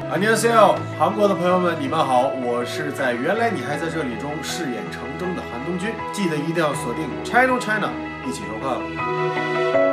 안녕하세요，韩国的朋友们，你们好，我是在原来你还在这里中饰演城中的韩东君，记得一定要锁定 China China， 一起收看。